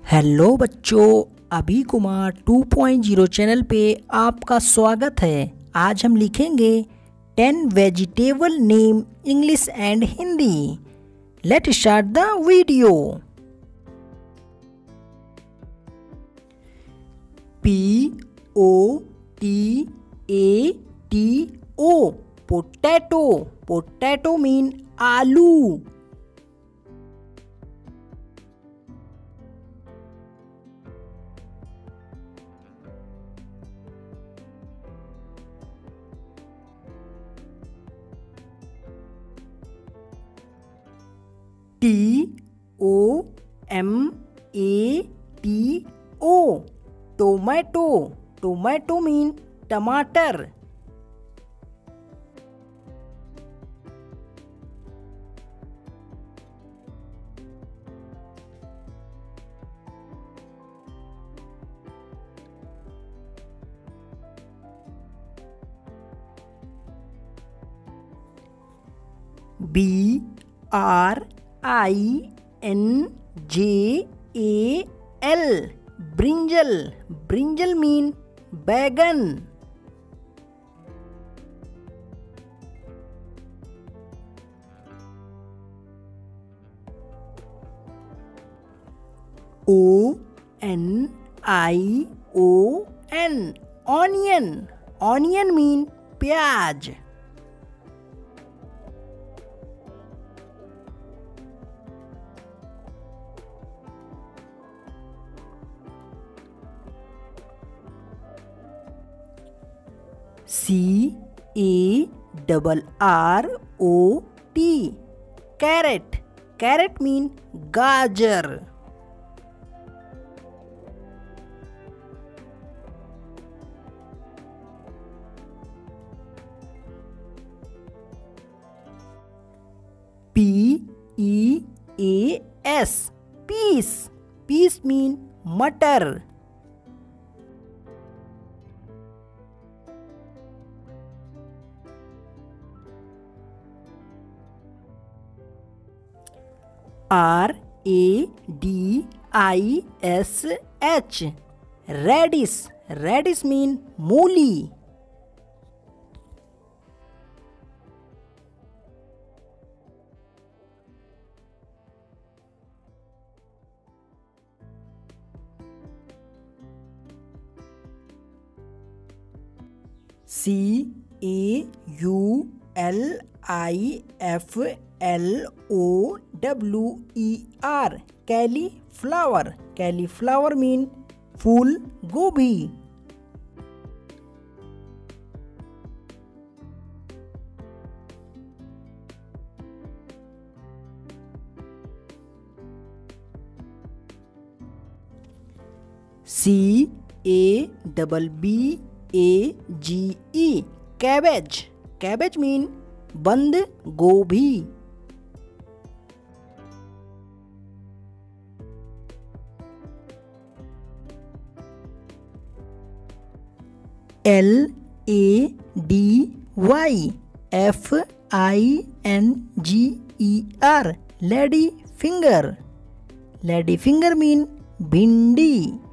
Hello बच्चों, अभी Kumar 2.0 channel पे आपका स्वागत है। आज हम लिखेंगे 10 vegetable name English and Hindi. Let start the video. Potato, potato. Potato mean आलू। Tomato, tomato. टोमेटो मीन टमाटर। BRINJAL, brinjal. ब्रिंजल मीन बैगन। ONION, onion. ऑनियन मीन प्याज। CARROT, carrot. कैरेट मीन गाजर। PEAS, peas. पीस मीन मटर। RADISH, radish. Radish mean मूली। CAULIFLOWER, cauliflower. Cauliflower mean फूल गोभी। CABBAGE, cabbage. Cabbage mean बंद गोभी। LADYFINGER, lady finger. Lady finger mean भिंडी।